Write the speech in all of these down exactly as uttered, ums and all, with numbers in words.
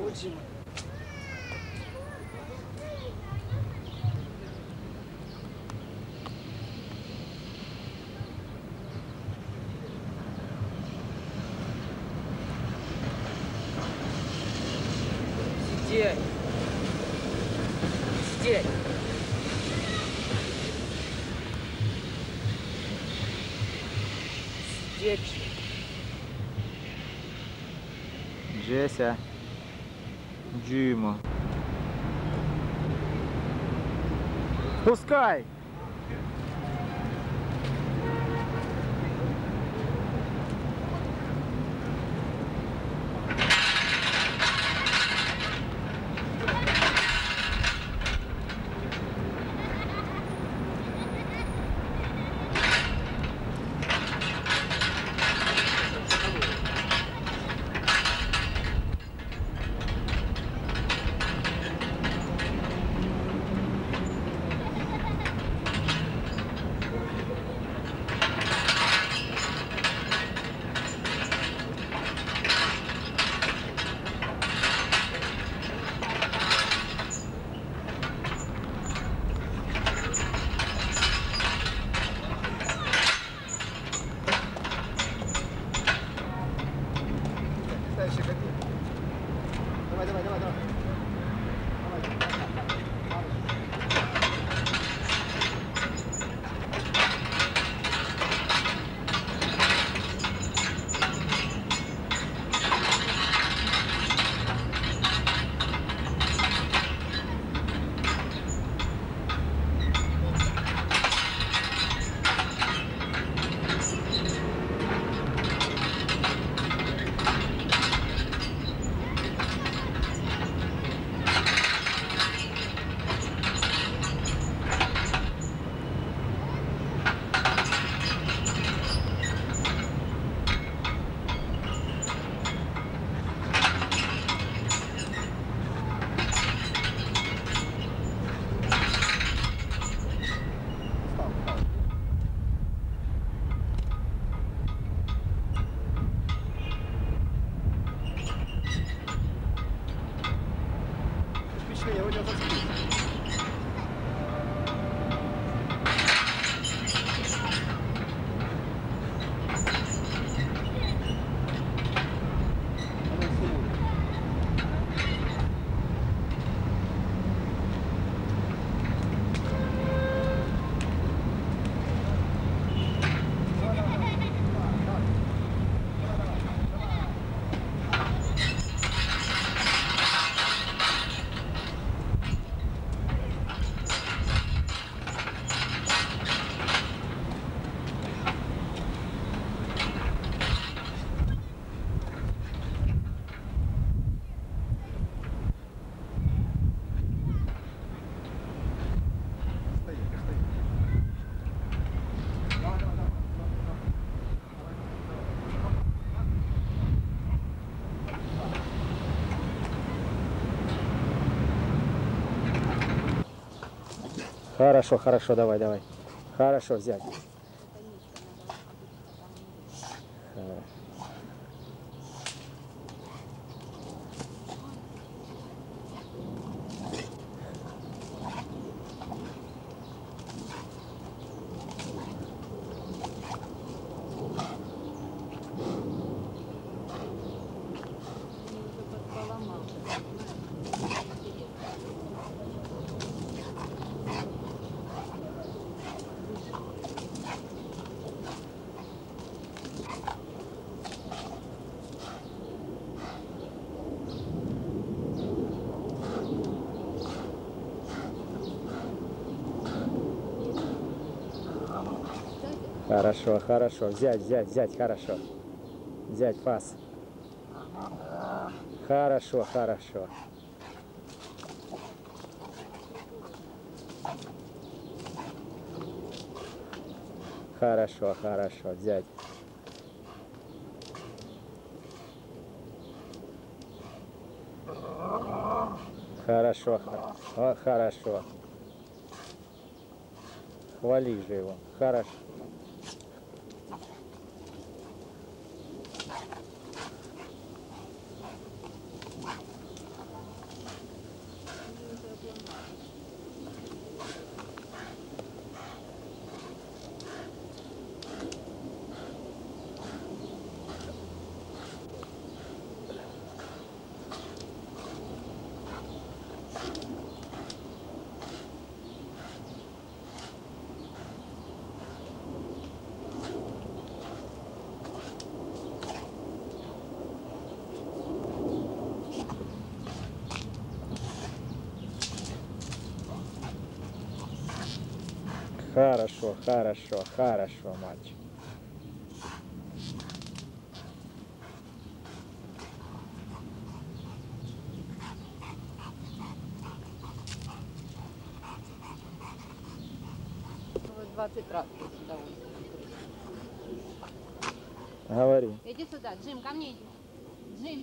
Джима. Сидеть. Сидеть. Сидеть. Джеся. Джима. Пускай! Давай, давай, давай, давай. Я его не зацепил. Хорошо, хорошо, давай, давай. Хорошо, взять. Хорошо, хорошо. Взять, взять, взять, хорошо. Взять фас. Хорошо, хорошо. Хорошо, хорошо. Взять. Хорошо, о, хорошо. Хвали же его. Хорошо. Хорошо, хорошо, хорошо, мальчик. двадцать раз сюда. Говори. Иди сюда, Джим, ко мне иди. Джим.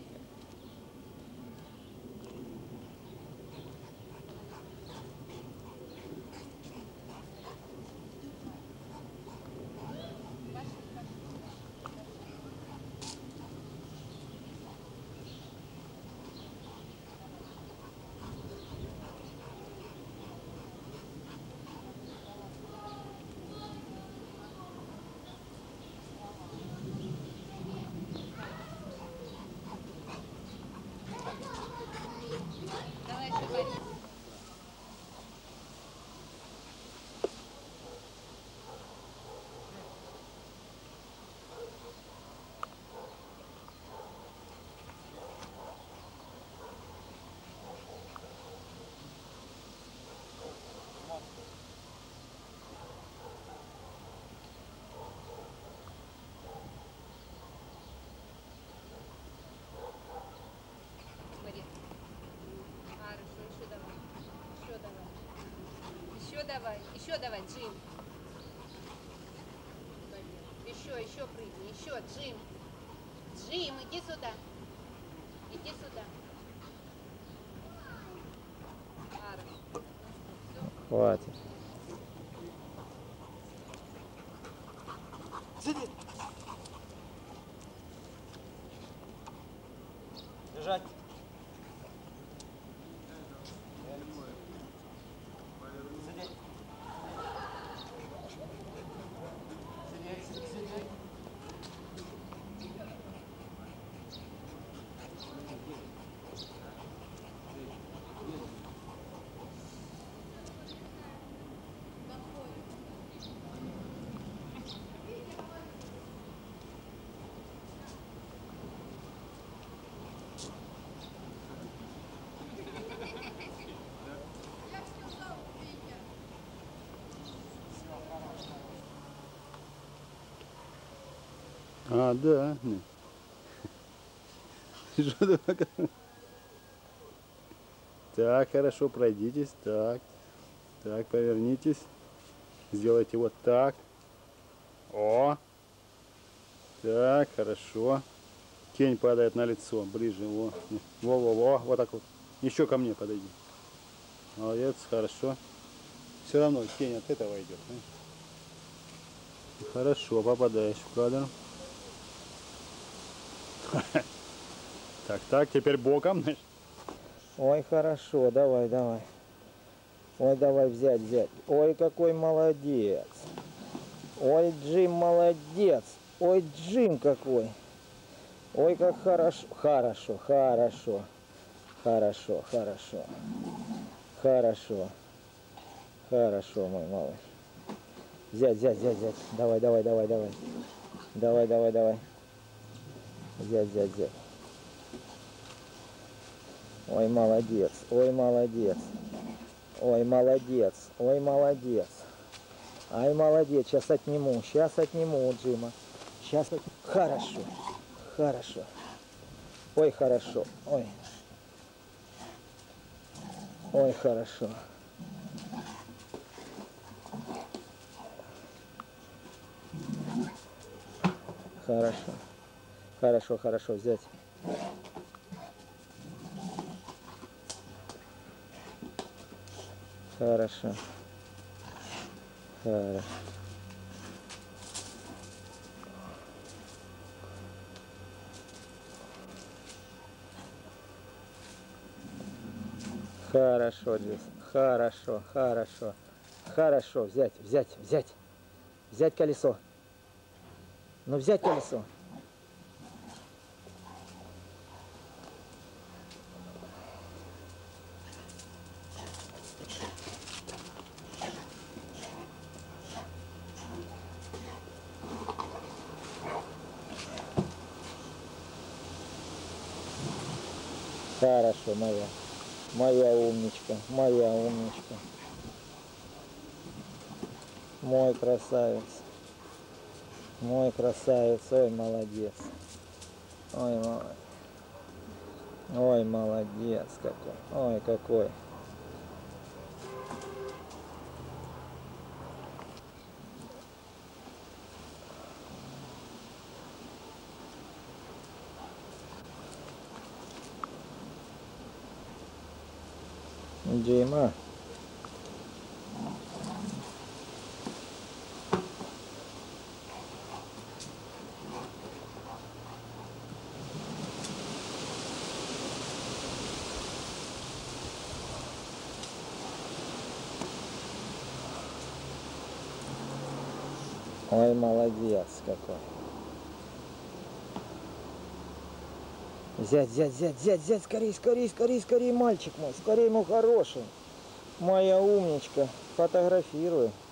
Давай, шагай. Смотри. Хорошо, еще давай. Еще давай. Еще давай. Еще давай, Джим. Еще, еще прыгни. Еще, Джим. Джим, иди сюда. Иди сюда. Хорошо. Хватит. Сиди. Лежать. Сидеть. Сидеть, сидеть. А, да. Что такое? Так, хорошо, пройдитесь. Так. Так, повернитесь. Сделайте вот так. О! Так, хорошо. Тень падает на лицо. Ближе. Во. Во-во-во. Вот так вот. Еще ко мне подойди. Молодец, хорошо. Все равно тень от этого идет. Хорошо, попадаешь в кадр. Так, так, теперь боком. Ой, хорошо, давай, давай. Ой, давай взять, взять. Ой, какой молодец. Ой, Джим, молодец. Ой, Джим какой. Ой, как хорошо. Хорошо, хорошо. Хорошо, хорошо. Хорошо. Хорошо, мой малыш. Взять, взять, взять, взять. Давай, давай, давай, давай. Давай, давай, давай. Взять, взять, взять. Ой, молодец. Ой, молодец. Ой, молодец. Ой, молодец. Ай, молодец. Сейчас отниму. Сейчас отниму у Джима. Сейчас отниму. Хорошо. Хорошо. Ой, хорошо. Ой. Ой, хорошо. Хорошо. Хорошо, хорошо. Взять. Хорошо. Хорошо. Хорошо, Джесс. Хорошо, хорошо. Хорошо. Взять, взять, взять. Взять колесо. Ну, взять колесо. Хорошо, моя. Моя умничка, моя умничка. Мой красавец. Мой красавец. Ой, молодец. Ой, молодец. Ой, молодец какой. Ой, какой. Дима. Ой, молодец какой. Зять, зять, зять, зять, зять, скорей, скорей, скорей, скорей, мальчик мой, скорей, мой хороший. Моя умничка, фотографирую.